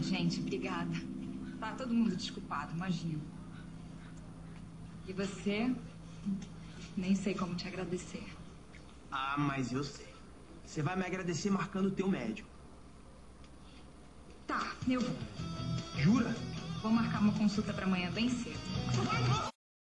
Gente, obrigada. Tá todo mundo desculpado, imagino. E você? Nem sei como te agradecer. Ah, mas eu sei. Você vai me agradecer marcando o teu médico. Tá, eu vou. Jura? Vou marcar uma consulta pra amanhã bem cedo.